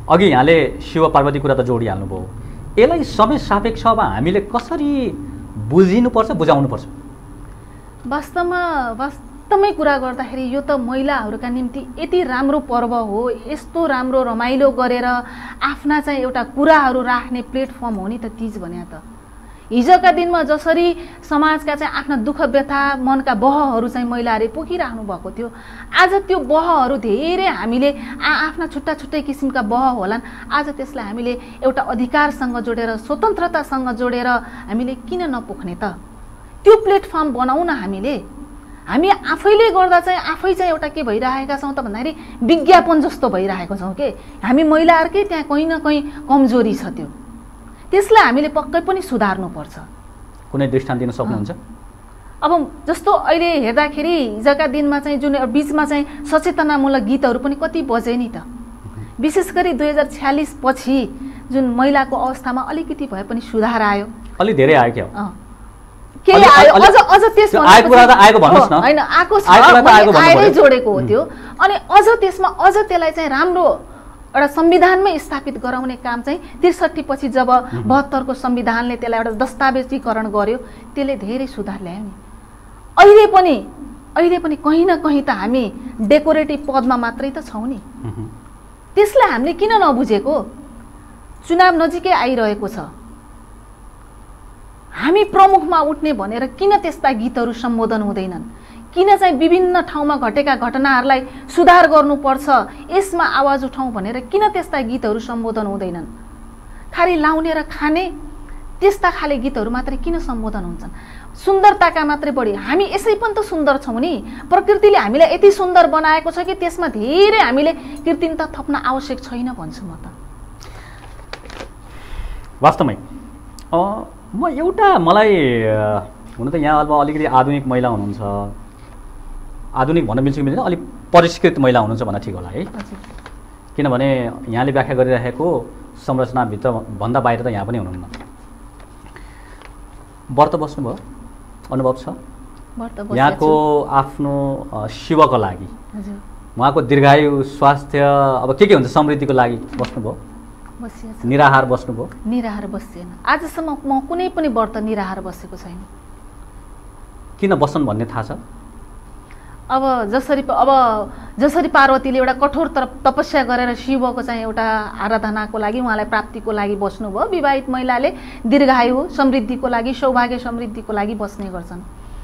अघि यहाँले शिव पार्वती कुरा त जोडिहाल्नुभयो, यसलाई समय सापेक्ष अब हामीले कसरी बुझिनुपर्छ, बुझाउनुपर्छ? वास्तवमा वास्तवमै कुरा गर्दाखेरि यो त महिलाहरूका निम्ति यति राम्रो पर्व हो, यस्तो राम्रो रमाइलो गरेर आफ्ना चाहिँ एउटा कुराहरू राख्ने प्लेटफर्म हो नि त तीज भने त। हिजोका दिनमा जसरी समाजका चाहिँ आफ्ना दुःख व्यथा मनका बहहरू चाहिँ महिलाहरूले पोखिराख्नु भएको थियो, आज त्यो बहहरू धेरै हामीले आ आफ्ना छुट्टा छुट्टै किसिमका बह होलान्, आज त्यसलाई हामीले एउटा अधिकारसँग जोडेर स्वतन्त्रतासँग जोडेर हामीले किन नपोख्ने त? त्यो प्लेटफर्म बनाऊ न हामीले। हामी आफैले गर्दा चाहिँ आफै चाहिँ एउटा के भइरहेका छौँ त भन्दाखेरि विज्ञापन जस्तो भइरहेको छौँ के, हामी महिलाहरूकै त्यहाँ कहीँ न कहीँ कमजोरी छ, त्यो त्यसलाई हामीले पक्कै पनि सुधार्नुपर्छ। कुनै दृष्टान्त दिन सक्नुहुन्छ? अब जस्तो अहिले हेर्दाखेरि हिजोका दिनमा चाहिँ जुन बिचमा चाहिँ सचेतनामूलक गीतहरू पनि कति बजे नि त, विशेष गरी दुई हजार छ्यालिस पछि जुन महिलाको अवस्थामा अलिकति भए पनि सुधार आयो, अलि धेरै आयो क्या? के आयो अझ अझ त्यसमा होइन आएको छ, आएरै जोडेको हो त्यो। अनि अझ त्यसमा अझ त्यसलाई चाहिँ राम्रो एउटा संविधानमै स्थापित गराउने काम चाहिँ त्रिसठी पछि जब बहत्तरको संविधानले त्यसलाई एउटा दस्तावेजीकरण गर्यो, त्यसले धेरै सुधार ल्यायो नि। अहिले पनि अहिले पनि कहीँ न कहीँ त हामी डेकोरेटिभ पदमा मात्रै त छौँ नि, त्यसलाई हामीले किन नबुझेको? चुनाव नजिकै आइरहेको छ, हामी प्रमुखमा उठ्ने भनेर किन त्यस्ता गीतहरू सम्बोधन हुँदैनन्? किन चाहिँ विभिन्न ठाउँमा घटेका घटनाहरूलाई सुधार गर्नुपर्छ, यसमा आवाज उठाउँ भनेर किन त्यस्ता गीतहरू सम्बोधन हुँदैनन्? खालि लाउने र खाने त्यस्ता खाले गीतहरू मात्रै किन सम्बोधन हुन्छन्? सुन्दरताका मात्रै बढी हामी यसै पनि त सुन्दर छौँ नि, प्रकृतिले हामीलाई यति सुन्दर बनाएको छ कि त्यसमा धेरै हामीले कृत्रिमता थप्न आवश्यक छैन भन्छु म त। वास्तवमै म एउटा मलाई हुन त यहाँ अब अलिकति आधुनिक महिला हुनुहुन्छ, आधुनिक भन्न मिल्छ कि मिल्दैन, अलिक परिष्कृत महिला हुनुहुन्छ भन्न ठिक होला है, किनभने यहाँले व्याख्या गरिरहेको संरचनाभित्र भन्दा बाहिर त यहाँ पनि हुनुहुन्न। व्रत बस्नुभयो, अनुभव छ यहाँको आफ्नो शिवको लागि, उहाँको दीर्घायु स्वास्थ्य अब के के हुन्छ समृद्धिको लागि बस्नुभयो? निराहार बस्नुभयो? निराहार बसिएन, आजसम्म म कुनै पनि व्रत निराहार बसेको छैन। किन बस्छन् भन्ने थाहा छ? अब जसरी अब जसरी पार्वतीले एउटा कठोर तपस्या गरेर शिवको चाहिँ एउटा आराधनाको लागि उहाँलाई प्राप्तिको लागि बस्नुभयो, विवाहित महिलाले दीर्घायु समृद्धिको लागि सौभाग्य समृद्धिको लागि बस्ने गर्छन्।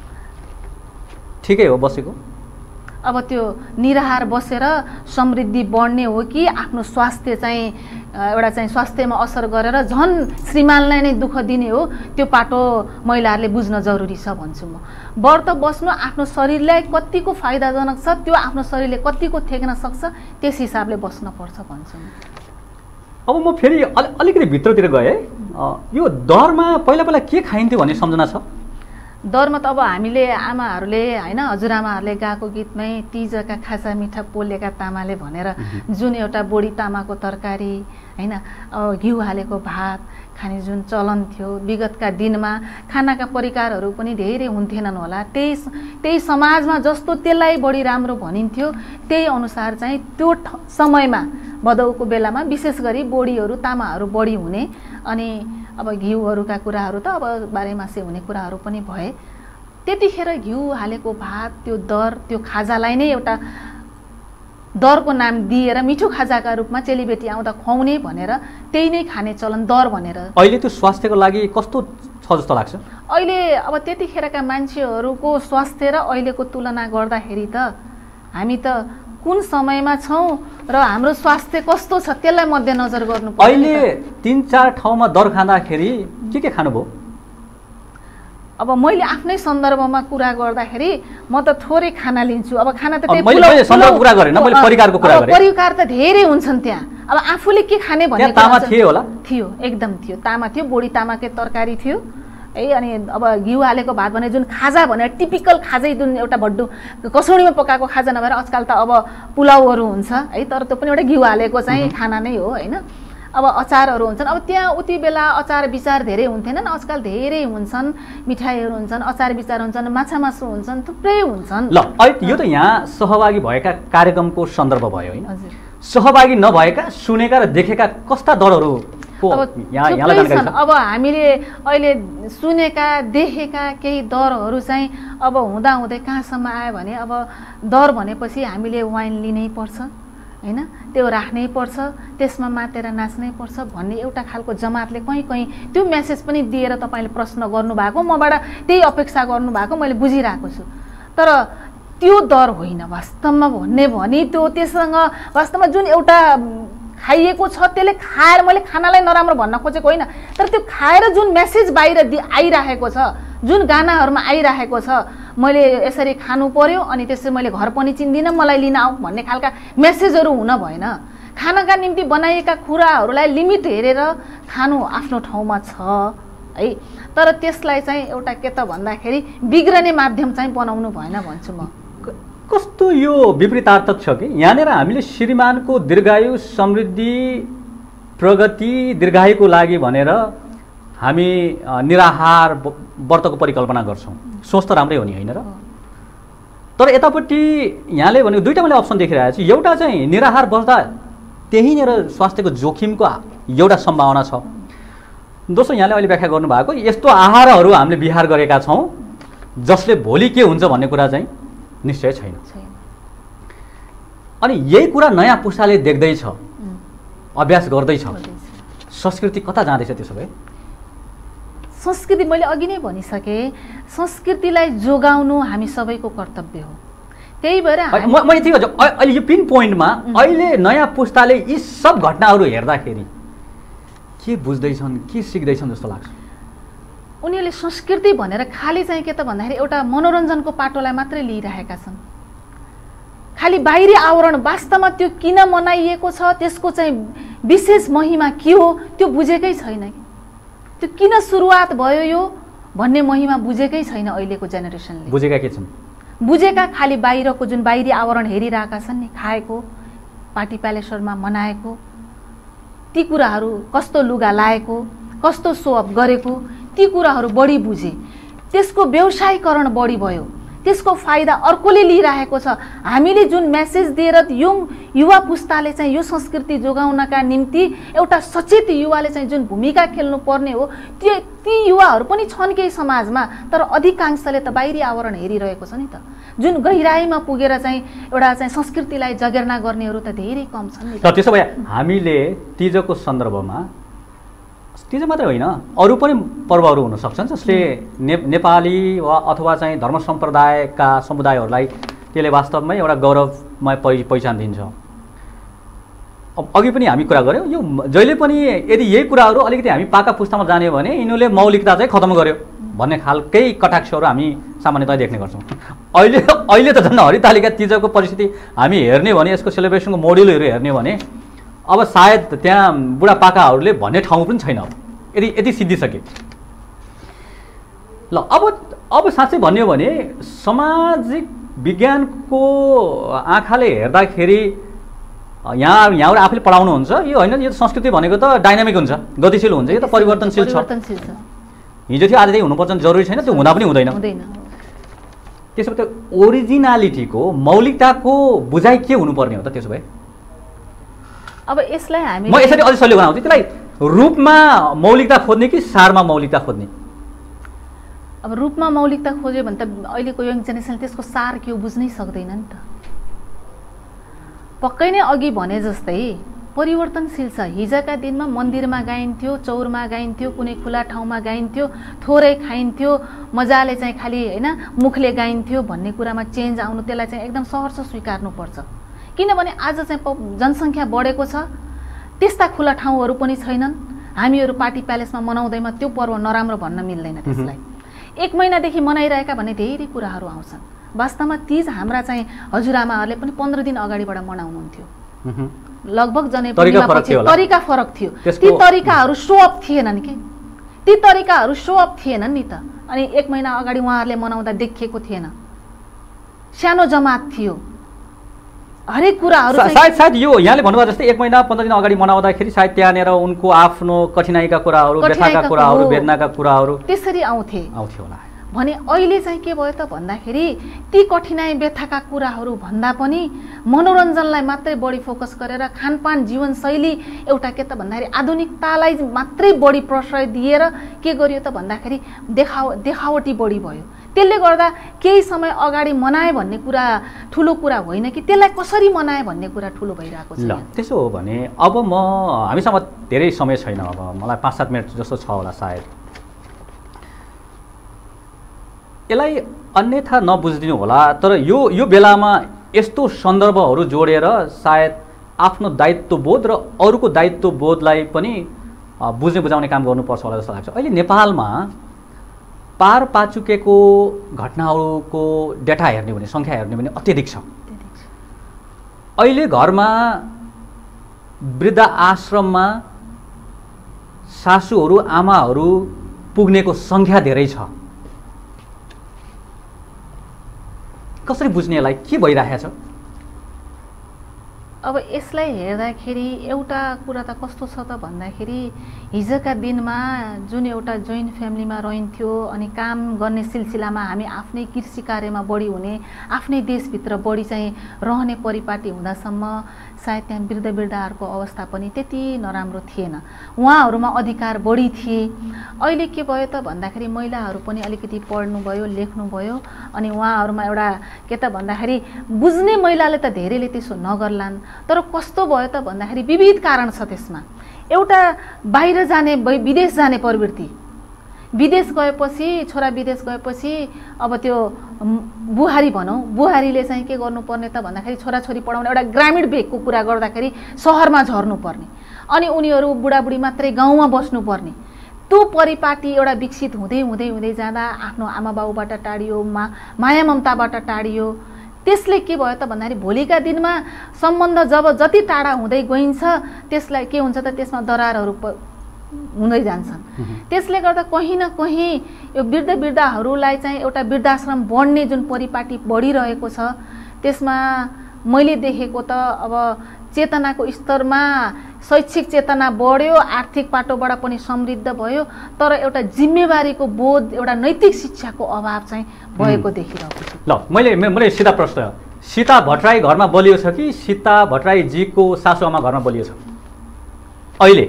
ठिकै हो बसेको। अब त्यो निराहार बसेर समृद्धि बढ्ने हो कि आफ्नो स्वास्थ्य चाहिँ एउटा चाहिँ स्वास्थ्यमा असर गरेर झन् श्रीमानलाई नै दुःख दिने हो, त्यो पाटो महिलाहरूले बुझ्न जरुरी छ भन्छु म। व्रत बस्नु आफ्नो शरीरलाई कतिको फाइदाजनक छ, त्यो आफ्नो शरीरले कतिको थेक्न सक्छ, त्यस हिसाबले बस्न पर्छ भन्छु म। अब म फेरि अलि अलिकति भित्रतिर गएँ, यो दरमा पहिला पहिला के खाइन्थ्यो भन्ने सम्झना छ? दरमा त अब हामीले आमाहरूले होइन हजुरआमाहरूले गाएको गीतमै तिजका खाजा मिठा पोलेका तामाले भनेर जुन एउटा बोडी तामाको तरकारी होइन घिउ हालेको भात खाने जुन चलन थियो, विगतका दिनमा खानाका परिकारहरू पनि धेरै हुन्थेनन् होला, त्यही त्यही समाजमा जस्तो त्यसलाई बढी राम्रो भनिन्थ्यो त्यही अनुसार चाहिँ त्यो समयमा भदौको बेलामा विशेष गरी बोडीहरू तामाहरू बढी हुने, अनि अब घिउहरूका कुराहरू त अब बाह्रैमासे हुने कुराहरू पनि भए। त्यतिखेर घिउ हालेको भात, त्यो दर, त्यो खाजालाई नै एउटा दरको नाम दिएर मिठो खाजाका रूपमा चेलीबेटी आउँदा खुवाउने भनेर त्यही नै खाने चलन दर भनेर। अहिले त्यो स्वास्थ्यको लागि कस्तो छ जस्तो लाग्छ? अहिले अब त्यतिखेरका मान्छेहरूको स्वास्थ्य र अहिलेको तुलना गर्दाखेरि त हामी त कुन समयमा छौँ र हाम्रो स्वास्थ्य कस्तो छ त्यसलाई मध्यनजर गर्नुपर्छ। अहिले तीन चार ठाउँमा दर खाँदाखेरि के के खानुभयो? अब मैले आफ्नै सन्दर्भमा कुरा गर्दाखेरि म त थोरै खाना लिन्छु। अब खाना त त्यही मैले सन्दर्भ कुरा गरेन, मैले परिकारको कुरा गरेँ। परिकार त धेरै हुन्छन् त्यहाँ, अब आफूले के खाने भन्ने तामा थियो होला? थियो, एकदम थियो, तामा थियो, बोडी तामाकै तरकारी थियो है। अनि अब घिउ हालेको भात भने जुन खाजा भनेर टिपिकल खाजै जुन एउटा भड्डु कसौडीमा पकाएको खाजा नभएर आजकल त अब पुलाउहरू हुन्छ है, तर त्यो पनि एउटा घिउ हालेको चाहिँ खाना नै हो होइन। अब अचारहरू हुन्छन्, अब त्यहाँ उति बेला अचार विचार धेरै हुन्थेनन्, आजकल धेरै हुन्छन्, मिठाईहरू हुन्छन्, अचार विचार हुन्छन्, माछा मासु हुन्छन्, थुप्रै हुन्छन्। ल यो त यहाँ सहभागी भएका कार्यक्रमको सन्दर्भ भयो होइन। सहभागी नभएका सुनेका र देखेका कस्ता दरहरू अब अब हामीले अहिले सुनेका देखेका केही दरहरू चाहिँ अब हुँदा हुँदै कहाँसम्म आयो भने अब दर भनेपछि हामीले वाइन लिनै पर्छ हैन, त्यो राख्नै पर्छ, त्यसमा मातेर नाच्नै पर्छ भन्ने एउटा खालको जमातले कहीँ कहीँ त्यो मेसेज पनि दिएर तपाईँले प्रश्न गर्नुभएको, मबाट त्यही अपेक्षा गर्नुभएको मैले बुझिरहेको छु। तर त्यो दर होइन वास्तवमा भन्ने भने त्यो त्यससँग वास्तवमा जुन एउटा खाइएको छ त्यसले खाएर, मैले खानालाई नराम्रो भन्न खोजेको होइन, तर त्यो खाएर जुन मेसेज बाहिर दि आइरहेको छ, जुन गानाहरूमा आइरहेको छ, मैले यसरी खानु पर्यो अनि त्यसरी मैले घर पनि चिन्दिनँ, मलाई लिन आऊ भन्ने खालका मेसेजहरू हुन भएन। खानाका निम्ति बनाइएका कुराहरूलाई लिमिट हेरेर खानु आफ्नो ठाउँमा छ है, तर त्यसलाई चाहिँ एउटा के त भन्दाखेरि बिग्रने माध्यम चाहिँ बनाउनु भएन भन्छु म। कस्तो यो विपरीतार्थक छ कि यहाँनिर हामीले श्रीमानको दीर्घायु, समृद्धि, प्रगति, दीर्घायुको लागि भनेर हामी निराहार व्रतको परिकल्पना गर्छौँ। सोच त राम्रै हो नि होइन र? तर यतापट्टि यहाँले भनेको दुईवटा मैले अप्सन देखिरहेको छु। एउटा चाहिँ निराहार बस्दा त्यहीँनिर स्वास्थ्यको जोखिमको एउटा सम्भावना छ। दोस्रो यहाँले अहिले व्याख्या गर्नुभएको यस्तो आहारहरू हामीले विहार गरेका छौँ जसले भोलि के हुन्छ भन्ने कुरा चाहिँ निश्चय छैन। अनि यही कुरा नयाँ पुस्ताले देख्दैछ, अभ्यास गर्दैछ, संस्कृति कता जाँदैछ त्यसो भए? संस्कृति मैले अघि नै भनिसकेँ, संस्कृतिलाई जोगाउनु हामी सबैको कर्तव्य हो। त्यही भएर म यति भन्छु, अहिले यो पिन पोइन्टमा अहिले नयाँ पुस्ताले यी सब घटनाहरू हेर्दाखेरि के बुझ्दैछन्, के सिक्दैछन् जस्तो लाग्छ? उनीहरूले संस्कृति भनेर खालि चाहिँ के त भन्दाखेरि एउटा मनोरञ्जनको पाटोलाई मात्रै लिइरहेका छन्। खालि बाहिरी आवरण, वास्तवमा त्यो किन मनाइएको छ, त्यसको चाहिँ विशेष महिमा के हो त्यो बुझेकै छैन। त्यो किन सुरुवात भयो यो भन्ने महिमा बुझेकै छैन अहिलेको जेनेरेसनले। बुझेका के छन्? बुझेका खालि बाहिरको जुन बाहिरी आवरण हेरिरहेका छन् नि, खाएको, पार्टी प्यालेसहरूमा मनाएको, ती कुराहरू, कस्तो लुगा लाएको, कस्तो सोअप गरेको, ती कुराहरू बढी बुझे, त्यसको व्यवसायीकरण बढी भयो, त्यसको फाइदा अर्कोले लिइरहेको छ। हामीले जुन मेसेज दिएर यो युवा पुस्ताले चाहिँ यो संस्कृति जोगाउनका निम्ति एउटा सचेत युवाले चाहिँ जुन भूमिका खेल्नु पर्ने हो, त्यो ती युवाहरू पनि छन् केही समाजमा, तर अधिकांशले त बाहिरी आवरण हेरिरहेको छ नि त। जुन गहिराईमा पुगेर चाहिँ एउटा चाहिँ संस्कृतिलाई जगेर्ना गर्नेहरू त धेरै कम छन् नि त। त्यसो भए हामीले तीजको सन्दर्भमा, तीज मात्रै होइन अरू पनि पर्वहरू हुन सक्छन् जसले ने नेपाली वा अथवा चाहिँ धर्म सम्प्रदायका समुदायहरूलाई त्यसले वास्तवमै एउटा गौरवमय पहि पहिचान दिन्छ। अब अघि पनि हामी कुरा गऱ्यौँ, यो जहिले पनि यदि यही कुराहरू अलिकति हामी पाका पुस्तामा जाने भने यिनीहरूले मौलिकता चाहिँ खत्तम गर्यो भन्ने खालकै कटाक्षहरू हामी सामान्यतया देख्ने गर्छौँ। अहिले अहिले त झन् हरितालिका तीजको परिस्थिति हामी हेर्ने भने, यसको सेलिब्रेसनको मोड्युलहरू हेर्ने भने अब सायद त्यहाँ बुढापाकाहरूले भन्ने ठाउँ पनि छैन यदि यति सिद्धिसके। ल अब अब साँच्चै भन्यो भने सामाजिक विज्ञानको आँखाले हेर्दाखेरि यहाँ यहाँबाट आफूले पढाउनुहुन्छ, यो होइन यो संस्कृति भनेको त डाइनामिक हुन्छ, गतिशील हुन्छ, यो त परिवर्तनशील छ। हिजो थियो आज त्यही हुनुपर्छ जरुरी छैन, त्यो हुँदा पनि हुँदैन। त्यसो भए त्यो ओरिजिनालिटीको, मौलिकताको बुझाइ के हुनुपर्ने हो त त्यसो भए? अब यसलाई हामी म यसरी अझै सजिलो बनाउँछु, त्यसलाई रूपमा मौलिकता खोज्ने कि सारमा मौलिकता खोज्ने? अब रूपमा मौलिकता खोज्यो भने त अहिलेको यङ जेनेरेसन त्यसको सार के हो बुझ्नै सक्दैन नि त। पक्कै नै अघि भने जस्तै परिवर्तनशील छ। हिजोका दिनमा मन्दिरमा गाइन्थ्यो, चौरमा गाइन्थ्यो, कुनै खुला ठाउँमा गाइन्थ्यो, थोरै खाइन्थ्यो, मजाले चाहिँ खालि होइन मुखले गाइन्थ्यो भन्ने कुरामा चेन्ज आउनु, त्यसलाई चाहिँ एकदम सहर्ष स्वीकार्नुपर्छ। किनभने आज चाहिँ जनसङ्ख्या बढेको छ, त्यस्ता खुला ठाउँहरू पनि छैनन्। हामीहरू पार्टी प्यालेसमा मनाउँदैमा त्यो पर्व नराम्रो भन्न मिल्दैन। त्यसलाई एक महिनादेखि मनाइरहेका भन्ने धेरै कुराहरू आउँछन्। वास्तवमा तीज हाम्रा चाहिँ हजुरआमाहरूले पनि पन्ध्र दिन अगाडिबाट मनाउनुहुन्थ्यो। लगभग जनै तरिका फरक थियो। ती तरिकाहरू सोअप थिएनन् कि ती तरिकाहरू सोअप थिएनन् नि त। अनि एक महिना अगाडि उहाँहरूले मनाउँदा देखिएको थिएन, सानो जमात थियो, हरेक कुराहरू सायद सायद यो यहाँले भन्नुभयो जस्तै एक महिना पन्ध्र दिन अगाडि मनाउँदाखेरि सायद त्यहाँनिर उनको आफ्नो कठिनाइका कुराहरू, व्यथाका कुराहरू, वेदनाका कुराहरू त्यसरी आउँथे आउँथ्यो होला। भने अहिले चाहिँ के भयो त भन्दाखेरि ती कठिनाई व्यथाका कुराहरू भन्दा पनि मनोरञ्जनलाई मात्रै बढी फोकस गरेर खानपान जीवनशैली एउटा के त भन्दाखेरि आधुनिकतालाई मात्रै बढी प्रश्रय दिएर के गरियो त भन्दाखेरि देखाव देखावटी बढी भयो। त्यसले गर्दा केही समय अगाडि मनाए भन्ने कुरा ठुलो कुरा होइन कि त्यसलाई कसरी मनाए भन्ने कुरा ठुलो भइरहेको छ। ल त्यसो हो भने अब म हामीसँग धेरै समय छैन, अब मलाई पाँच सात मिनट जस्तो छ होला सायद। यसलाई अन्यथा नबुझिदिनु होला, तर यो यो बेलामा यस्तो सन्दर्भहरू जोडेर सायद आफ्नो दायित्वबोध र अरूको दायित्वबोधलाई पनि बुझ्ने बुझाउने काम गर्नुपर्छ होला जस्तो लाग्छ। अहिले नेपालमा पारपाचुकेको घटनाहरूको डेटा हेर्ने भने सङ्ख्या हेर्ने भने अत्यधिक छ। अहिले घरमा वृद्ध आश्रममा सासूहरू आमाहरू पुग्नेको सङ्ख्या धेरै छ। कसरी बुझ्ने, यसलाई के भइरहेको छ? अब यसलाई हेर्दाखेरि एउटा कुरा त कस्तो छ त भन्दाखेरि हिजोका दिनमा जुन एउटा जोइन्ट फ्यामिलीमा रहन्थ्यो अनि काम गर्ने सिलसिलामा हामी आफ्नै कृषि कार्यमा बढी हुने, आफ्नै देशभित्र बढी चाहिँ रहने परिपाटी हुँदासम्म सायद त्यहाँ वृद्ध वृद्धाहरूको अवस्था पनि त्यति नराम्रो थिएन, उहाँहरूमा अधिकार बढी थिए। अहिले के भयो त भन्दाखेरि महिलाहरू पनि अलिकति पढ्नुभयो लेख्नुभयो अनि उहाँहरूमा एउटा के त भन्दाखेरि बुझ्ने महिलाले त धेरैले त्यसो नगर्लान्, तर कस्तो भयो त भन्दाखेरि विविध कारण छ त्यसमा। एउटा बाहिर जाने विदेश जाने प्रवृत्ति, विदेश गएपछि छोरा विदेश गएपछि अब त्यो बुहारी भनौँ, बुहारीले चाहिँ के गर्नुपर्ने त भन्दाखेरि छोराछोरी पढाउने एउटा ग्रामीण भेगको कुरा गर्दाखेरि सहरमा झर्नुपर्ने अनि उनीहरू बुढाबुढी मात्रै गाउँमा बस्नुपर्ने, त्यो परिपाटी एउटा विकसित हुँदै हुँदै हुँदै जाँदा आफ्नो आमा बाउबाट टाढियो, मा माया ममताबाट टाढियो। त्यसले के भयो त भन्दाखेरि भोलिका दिनमा सम्बन्ध जब जति टाढा हुँदै गइन्छ त्यसलाई के हुन्छ त त्यसमा दरारहरू हुँदै जान्छन्। त्यसले गर्दा कहीँ न कहीँ यो वृद्ध वृद्धाहरूलाई चाहिँ एउटा वृद्धाश्रम बढ्ने जुन परिपाटी बढिरहेको छ त्यसमा मैले देखेको त अब चेतनाको स्तरमा शैक्षिक चेतना बढ्यो, आर्थिक पाटोबाट पनि समृद्ध भयो, तर एउटा जिम्मेवारीको बोध, एउटा नैतिक शिक्षाको अभाव चाहिँ भएको देखिरहेको छु। ल मैले मैले सिधा प्रश्न, सीता भट्टराई घरमा बलियो छ कि सीता भट्टराईजीको सासुआमा घरमा बलियो छ? अहिले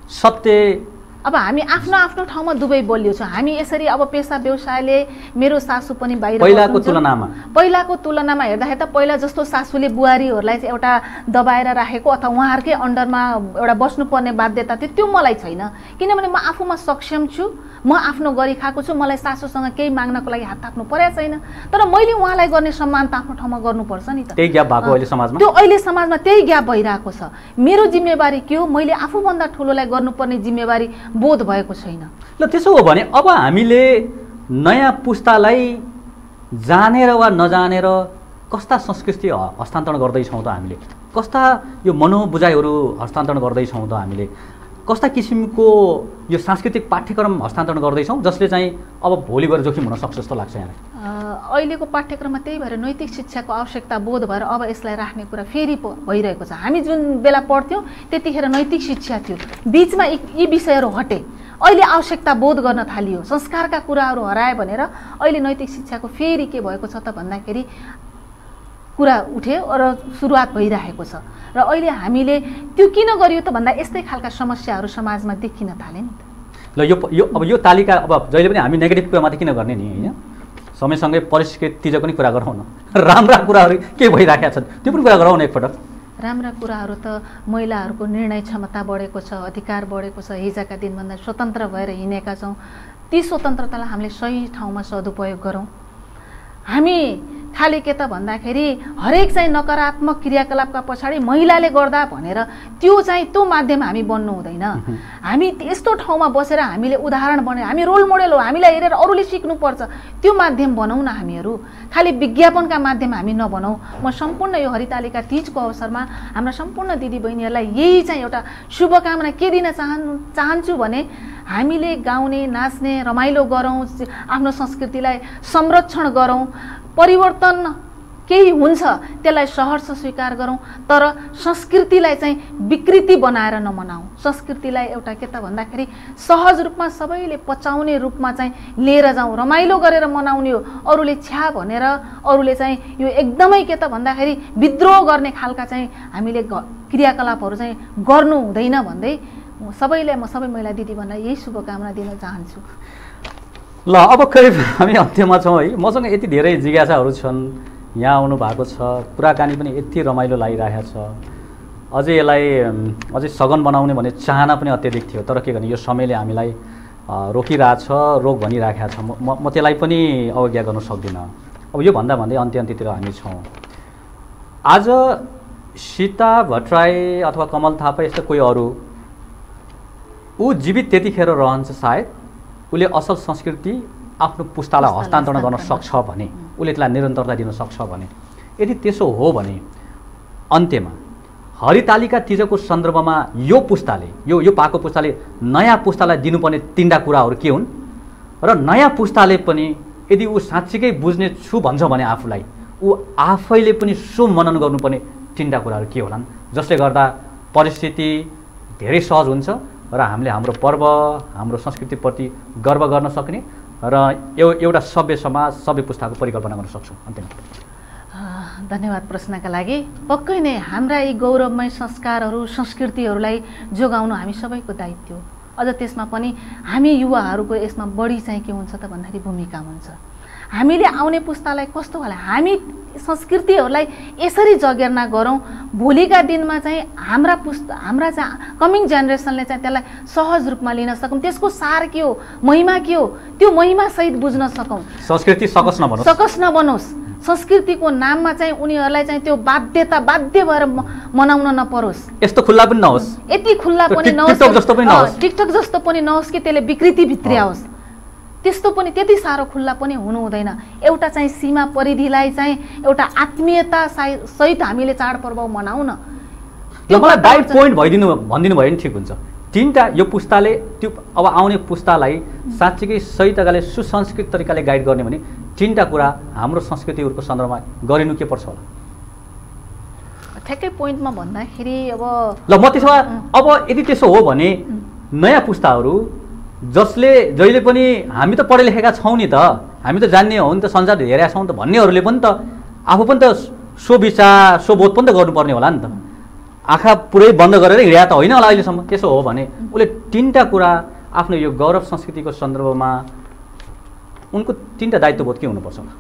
सत्य अब हामी आफ्नो आफ्नो ठाउँमा दुवै बलियो छ। हामी यसरी अब पेसा व्यवसायले मेरो सासू पनि बाहिर पहिलाको तुलनामा पहिलाको तुलनामा हेर्दाखेरि त पहिला जस्तो सासूले बुहारीहरूलाई चाहिँ एउटा दबाएर राखेको अथवा उहाँहरूकै अन्डरमा एउटा बस्नुपर्ने बाध्यता थियो त्यो मलाई छैन, किनभने म आफूमा सक्षम छु, म आफ्नो गरी खाएको छु, मलाई सासूसँग केही माग्नको लागि हात थाप्नु परेको छैन, तर मैले उहाँलाई गर्ने सम्मान त आफ्नो ठाउँमा गर्नुपर्छ नि त। त्यही ग्याप भएको अहिले समाजमा, त्यो अहिले समाजमा त्यही ग्याप भइरहेको छ। मेरो जिम्मेवारी के हो, मैले आफूभन्दा ठुलोलाई गर्नुपर्ने जिम्मेवारी बोध भएको छैन। ल त्यसो हो भने अब हामीले नयाँ पुस्तालाई जानेर वा नजानेर कस्ता संस्कृति हस्तान्तरण गर्दैछौँ त हामीले, कस्ता यो मनोबुझाइहरू हस्तान्तरण गर्दैछौँ त हामीले, कस्ता किसिमको यो सांस्कृतिक पाठ्यक्रम हस्तान्तरण गर्दैछौँ जसले चाहिँ अब भोलि गएर जोखिम हुन सक्छ जस्तो लाग्छ यहाँलाई? अहिलेको पाठ्यक्रममा त्यही भएर नैतिक शिक्षाको आवश्यकता बोध भएर अब यसलाई राख्ने कुरा फेरि भइरहेको छ। हामी जुन बेला पढ्थ्यौँ त्यतिखेर नैतिक शिक्षा थियो, बिचमा यी विषयहरू हटे, अहिले आवश्यकता बोध गर्न थालियो, संस्कारका कुराहरू हराए भनेर अहिले नैतिक शिक्षाको फेरि के भएको छ त भन्दाखेरि कुरा उठ्यो र सुरुवात भइरहेको छ। र अहिले हामीले त्यो किन गरियो त भन्दा यस्तै खालका समस्याहरू समाजमा देखिन थाले नि त। ल यो यो अब यो तालिका अब जहिले पनि हामी नेगेटिभ कुरा मात्रै किन गर्ने नि, होइन, समयसँगै परिस्थितिजको पनि कुरा गरौँ न, राम्रा कुराहरू के भइरहेका छन् त्यो पनि कुरा गरौँ न एकपटक। राम्रा कुराहरू त महिलाहरूको निर्णय क्षमता बढेको छ, अधिकार बढेको छ, हिजोका दिनभन्दा स्वतन्त्र भएर हिँडेका छौँ। ती स्वतन्त्रतालाई हामीले सही ठाउँमा सदुपयोग गरौँ। हामी खालि के त भन्दाखेरि हरेक चाहिँ नकारात्मक क्रियाकलापका पछाडि महिलाले गर्दा भनेर त्यो चाहिँ त्यो माध्यम हामी बन्नु हुँदैन। हामी यस्तो ठाउँमा बसेर हामीले उदाहरण बने, हामी रोल मोडेल हो, हामीलाई हेरेर अरूले सिक्नुपर्छ, त्यो माध्यम बनाऊ न हामीहरू, खालि विज्ञापनका माध्यम हामी नबनाऊ। म सम्पूर्ण यो हरितालिका तीजको अवसरमा हाम्रा सम्पूर्ण दिदीबहिनीहरूलाई यही चाहिँ एउटा शुभकामना के दिन चाहनु चाहन्छु भने हामीले गाउने, नाच्ने, रमाइलो गरौँ, आफ्नो संस्कृतिलाई संरक्षण गरौँ, परिवर्तन केही हुन्छ त्यसलाई सहर्ष स्वीकार गरौँ, तर संस्कृतिलाई चाहिँ विकृति बनाएर नमनाऊ। संस्कृतिलाई एउटा के त भन्दाखेरि सहज रूपमा सबैले पचाउने रूपमा चाहिँ लिएर जाउँ, रमाइलो गरेर मनाउने हो। अरूले छ्या भनेर अरूले चाहिँ यो एकदमै के त भन्दाखेरि विद्रोह गर्ने खालका चाहिँ हामीले क्रियाकलापहरू चाहिँ गर्नु हुँदैन भन्दै सबैलाई म सबै महिला दिदीबहिनीलाई यही शुभकामना दिन चाहन्छु। ल अब करिब हामी अन्त्यमा छौँ है। मसँग यति धेरै जिज्ञासाहरू छन्, यहाँ आउनु भएको छ, कुराकानी पनि यति रमाइलो लागिरहेको छ। अझै यसलाई अझै सघन बनाउने भन्ने चाहना पनि अत्याधिक थियो, तर के गर्ने यो समयले हामीलाई रोकिरहेछ, रोक भनिराखेको छ। म म त्यसलाई पनि अवज्ञा गर्न सक्दिनँ। अब यो भन्दा भन्दै अन्त्य अन्त्यतिर हामी छौँ। आज सीता भट्टराई अथवा कमल थापा यस्तो कोही अरू ऊ जीवित त्यतिखेर रहन्छ, सायद उसले असल संस्कृति आफ्नो पुस्तालाई हस्तान्तरण गर्न सक्छ भने, उसले त्यसलाई निरन्तरता दिन सक्छ भने, यदि त्यसो हो भने अन्त्यमा हरितालिका तीजको सन्दर्भमा यो पुस्ताले यो यो पाको पुस्ताले नयाँ पुस्तालाई दिनुपर्ने तीनवटा कुराहरू के हुन् र नयाँ पुस्ताले पनि यदि ऊ साँच्चीकै बुझ्ने छु भन्छ भने आफूलाई ऊ आफैले पनि सो मनन गर्नुपर्ने तीनवटा कुराहरू के होलान्, जसले गर्दा परिस्थिति धेरै सहज हुन्छ र हामीले हाम्रो पर्व, हाम्रो संस्कृतिप्रति गर्व गर्न सक्ने र एउटा सभ्य समाज, सभ्य पुस्ताको परिकल्पना गर्न सक्छौँ। अन्त्यमा धन्यवाद प्रश्नका लागि। पक्कै नै हाम्रा यी गौरवमय संस्कारहरू, संस्कृतिहरूलाई जोगाउनु हामी सबैको दायित्व हो। अझ त्यसमा पनि हामी युवाहरूको यसमा बढी चाहिँ के हुन्छ त भन्दाखेरि भूमिका हुन्छ। हामीले आउने पुस्तालाई कस्तो होला, हामी संस्कृतिहरूलाई यसरी जगेर्ना गरौँ, भोलिका दिनमा चाहिँ हाम्रा पुस्ता हाम्रा चाहिँ कमिङ जेनेरेसनले चाहिँ त्यसलाई सहज रूपमा लिन सकौँ। त्यसको सार के हो, महिमा के हो, त्यो महिमासहित बुझ्न सकौँ। संस्कृति सकस नबनोस् सकस नबनोस् संस्कृतिको नाममा चाहिँ उनीहरूलाई चाहिँ त्यो बाध्यता बाध्य भएर मनाउन नपरोस्। यस्तो खुल्ला पनि नहोस्, यति खुल्ला पनि नहोस्, टिकटक जस्तो पनि नहोस्, टिकटक जस्तो पनि नहोस् कि त्यसले विकृति भित्र्याओस्। त्यस्तो पनि त्यति साह्रो खुल्ला पनि हुनु हुँदैन। एउटा चाहिँ सीमा परिधिलाई चाहिँ एउटा आत्मीयता सहित हामीले चाडपर्व मनाउँ न। मलाई बाई पोइन्ट भइदिनु भनिदिनु भयो भने ठिक हुन्छ। तीनटा यो पुस्ताले त्यो अब आउने पुस्तालाई साँच्चीकै सही तरिकाले सुसंस्कृत तरिकाले गाइड गर्ने भने तीनटा कुरा हाम्रो संस्कृतिहरूको सन्दर्भमा गरिनु के पर्छ होला? ठ्याक्कै पोइन्टमा भन्दाखेरि अब ल म त्यसो भए अब यदि त्यसो हो भने नयाँ पुस्ताहरू जसले जहिले पनि हामी त पढे लेखेका छौँ नि त, हामी त जान्ने हो नि त, संसार हेरेका छौँ त भन्नेहरूले पनि त आफू पनि त सो विचार सो बोध पनि त गर्नुपर्ने होला नि त। आँखा पुरै बन्द गरेर हिँड्या त होइन होला अहिलेसम्म। त्यसो हो भने उसले तीनटा कुरा आफ्नो यो गौरव संस्कृतिको सन्दर्भमा उनको तीनटा दायित्वबोध के हुनुपर्छ होला?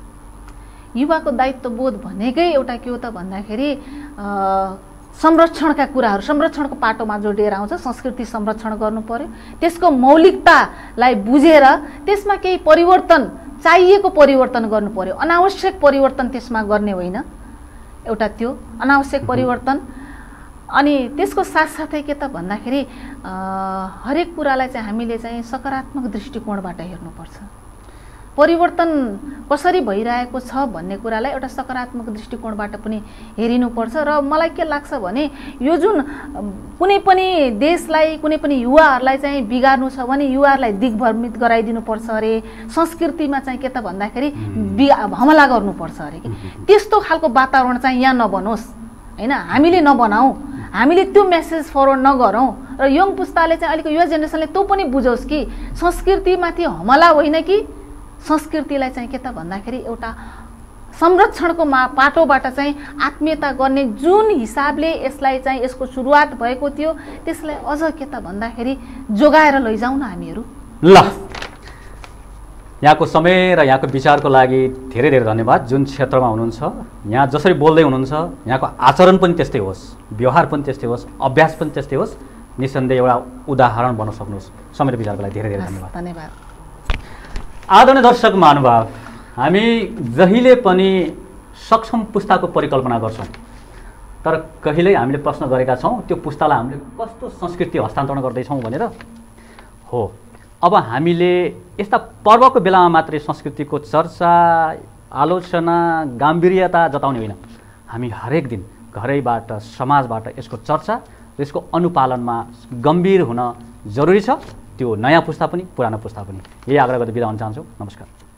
युवाको दायित्वबोध भनेकै एउटा के हो त भन्दाखेरि संरक्षणका कुराहरू, संरक्षणको पाटोमा जोडिएर आउँछ। संस्कृति संरक्षण गर्नु पर्यो, त्यसको मौलिकतालाई बुझेर त्यसमा केही परिवर्तन, चाहिएको परिवर्तन गर्नु पर्यो, अनावश्यक परिवर्तन त्यसमा गर्ने होइन। एउटा त्यो अनावश्यक परिवर्तन। अनि त्यसको साथसाथै के त भन्दाखेरि हरेक कुरालाई चाहिँ हामीले चाहिँ सकारात्मक दृष्टिकोणबाट हेर्नुपर्छ। परिवर्तन कसरी भइरहेको छ भन्ने कुरालाई एउटा सकारात्मक दृष्टिकोणबाट पनि हेरिनुपर्छ। र मलाई के लाग्छ भने यो जुन कुनै पनि देशलाई, कुनै पनि युवाहरूलाई चाहिँ बिगार्नु छ भने युवाहरूलाई दिग्भ्रमित गराइदिनुपर्छ अरे, संस्कृतिमा चाहिँ के त भन्दाखेरि हमला गर्नुपर्छ अरे कि त्यस्तो खालको वातावरण चाहिँ यहाँ नबनोस् होइन, हामीले नबनाऊ, हामीले त्यो मेसेज फरवर्ड नगरौँ। र यङ पुस्ताले चाहिँ अहिलेको युवा जेनेरेसनले त्यो पनि बुझोस् कि संस्कृतिमाथि हमला होइन कि संस्कृतिलाई चाहिँ के त भन्दाखेरि एउटा संरक्षणको मा पाटोबाट चाहिँ आत्मीयता गर्ने जुन हिसाबले यसलाई चाहिँ यसको सुरुवात भएको थियो त्यसलाई अझ के त भन्दाखेरि जोगाएर लैजाउँ न हामीहरू। ल यहाँको समय र यहाँको विचारको लागि धेरै धेरै धन्यवाद। जुन क्षेत्रमा हुनुहुन्छ, यहाँ जसरी बोल्दै हुनुहुन्छ, यहाँको आचरण पनि त्यस्तै होस्, व्यवहार पनि त्यस्तै होस्, अभ्यास पनि त्यस्तै होस्, निसन्देह एउटा उदाहरण बन्न सक्नुहोस्। समय र विचारको लागि धेरै धेरै धन्यवाद। धन्यवाद। आदरणीय दर्शक महानुभाव, हामी जहिले पनि सक्षम पुस्ताको परिकल्पना गर्छौँ, तर कहिल्यै हामीले प्रश्न गरेका छौँ त्यो पुस्तालाई हामीले कस्तो संस्कृति हस्तान्तरण गर्दैछौँ भनेर हो। अब हामीले यस्ता पर्वको बेलामा मात्रै संस्कृतिको चर्चा, आलोचना, गाम्भीर्यता जताउने होइन, हामी हरेक दिन घरैबाट, समाजबाट यसको चर्चा र यसको अनुपालनमा गम्भीर हुन जरुरी छ। त्यो नयाँ पुस्ता पनि, पुरानो पुस्ता पनि। यही आग्रह गर्दै बिदा हुन चाहन्छु। नमस्कार।